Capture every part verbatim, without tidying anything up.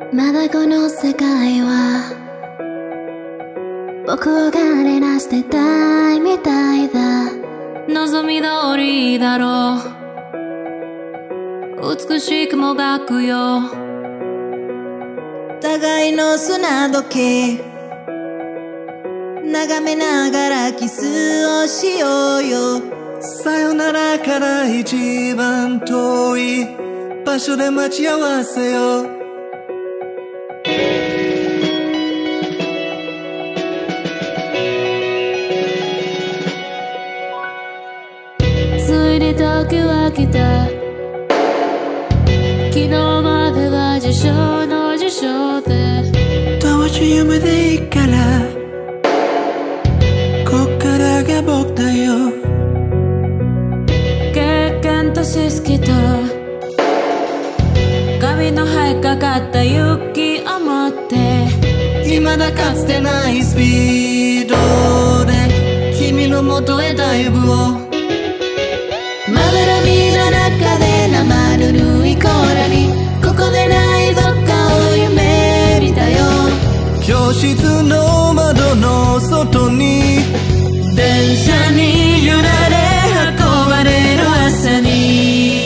まだこの世界は僕を金なしてたいみたいだ。 望み通りだろう、美しくもがくよ。 互いの砂時計眺めながらキスをしようよ。 さよならから一番遠い場所で待ち合わせよ。 ついに時は来た。昨日までは受賞の受賞でどうし夢でいいからこっからが僕だよ。 経験と知識と髪の生えかかった雪を持って未だかつてないスピードで君の元へダイブを。 まぶらみの中で生ぬるいコーラにここでないどっかを夢見たよ。 教室の窓の外に電車に揺られ運ばれる朝に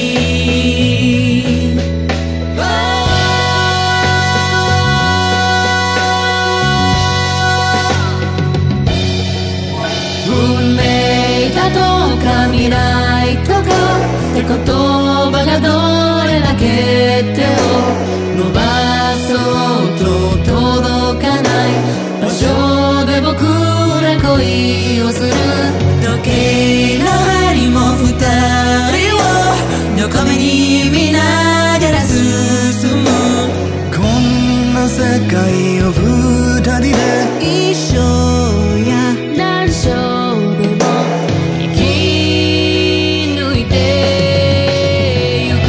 運命だとか未来とかって言葉がどれだけ手を伸ばそうと届かない場所で僕ら恋をする。 時計の針も二人を横目に見ながら進む。 こんな世界を二人で一生や何章でも生き抜いてゆこ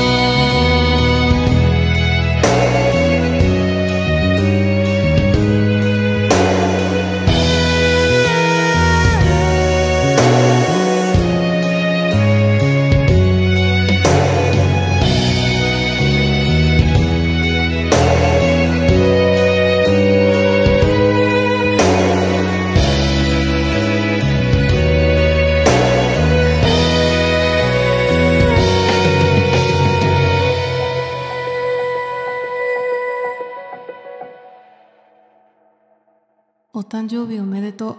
お誕生日おめでとう。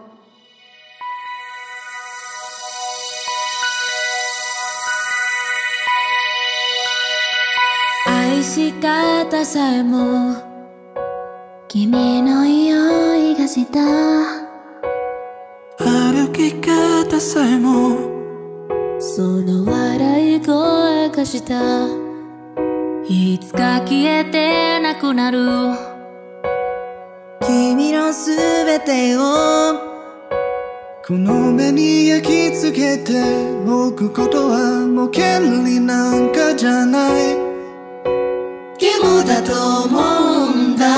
愛し方さえも君の匂いがした。 歩き方さえもその笑い声がした。いつか消えてなくなる君のすべてをこの目に焼き付けておくことはもう権利なんかじゃない。 義務だと思うんだ。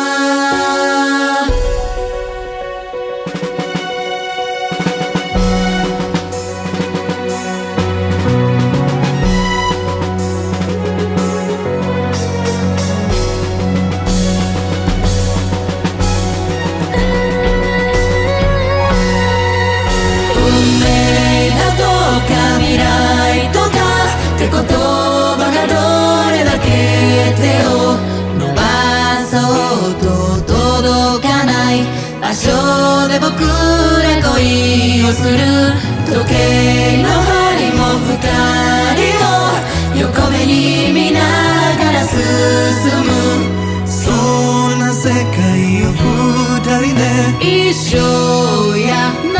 未来とかって言葉がどれだけ手を伸ばそうと届かない場所で僕ら恋をする。時計の針も二人を横目に見ながら進む。 そんな世界を二人で一生や